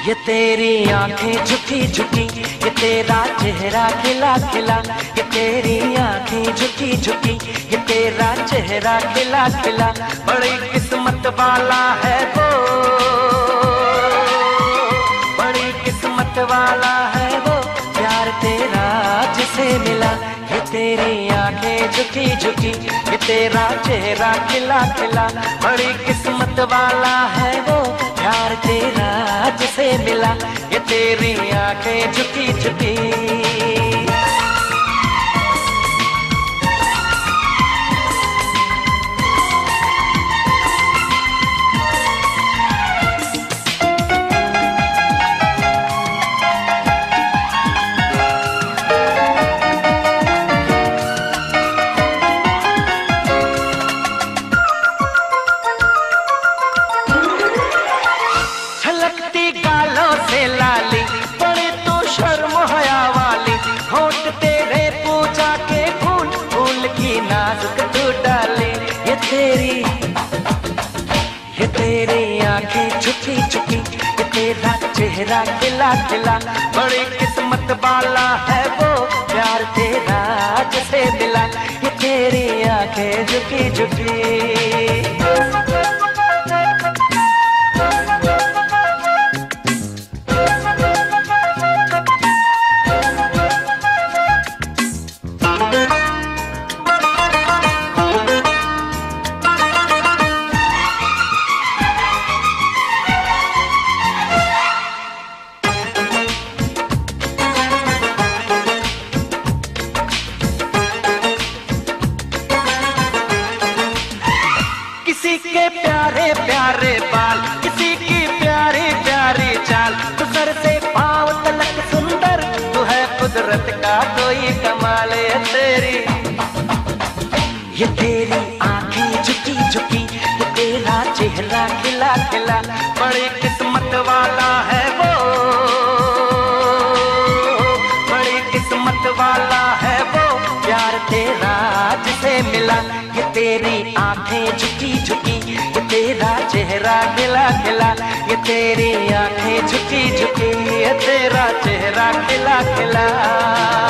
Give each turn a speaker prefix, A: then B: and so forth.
A: ये तेरी आंखें झुकी झुकी, ये तेरा चेहरा खिला खिला, ये तेरी आंखें झुकी झुकी, ये तेरा चेहरा खिला खिला। बड़ी किस्मत वाला है वो, बड़ी किस्मत वाला है वो, प्यार तेरा जिसे मिला। ये तेरी आंखें झुकी झुकी, ये तेरा चेहरा खिला खिला। बड़ी किस्मत वाला है वो, प्यार तेरा जिसे मिला। ये तेरी आंखें झुकी झुकी। छलकती गालों से लाली, बड़ी तो शर्म हया वाली, होंठ तेरे पूजा के फूल, फूल की नाजुक तू डाली। ये तेरी आंखें झुकी झुकी, ये तेरा चेहरा खिला खिला। बड़ी किस्मत वाला है वो, प्यार तेरा जिसे मिला। ये तेरी आंखें झुकी झुकी। किसी के प्यारे प्यारे बाल, किसी की प्यारी प्यारी चाल, तू सर से पांव तलक सुंदर, तू है कुदरत का कोई कमाल। ये तेरी आंखें झुकी झुकी, ये तेरा चेहरा खिला खिला। बड़ी किस्मत वाला है वो, बड़ी किस्मत वाला है वो, प्यार तेरा जिसे मिला। ये तेरी आंखें झुकी झुकी, ये तेरा चेहरा खिला खिला। ये तेरी आंखें झुकी झुकी, ये तेरा चेहरा खिला खिला।